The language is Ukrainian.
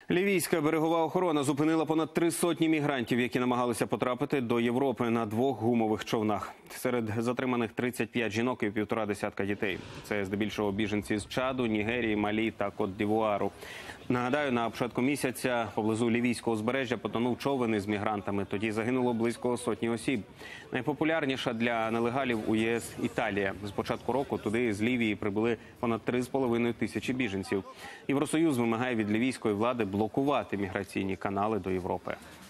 Лівійська берегова охорона зупинила понад 300 мігрантів, які намагалися потрапити до Європи на двох гумових човнах. Серед затриманих 35 жінок і 1,5 десятка дітей. Це здебільшого біженці з Чаду, Нігерії, Малі та Кот-д'Івуару. Нагадаю, на початку місяця поблизу Лівійського узбережжя потонув човен із мігрантами. Тоді загинуло близько сотні осіб. Найпопулярніша для нелегалів у ЄС – Італія. З початку року туди з Лівії прибули понад 3,5 тисячі біженців. Євросоюз вимагає від лівійської влади блокувати міграційні канали до Європи.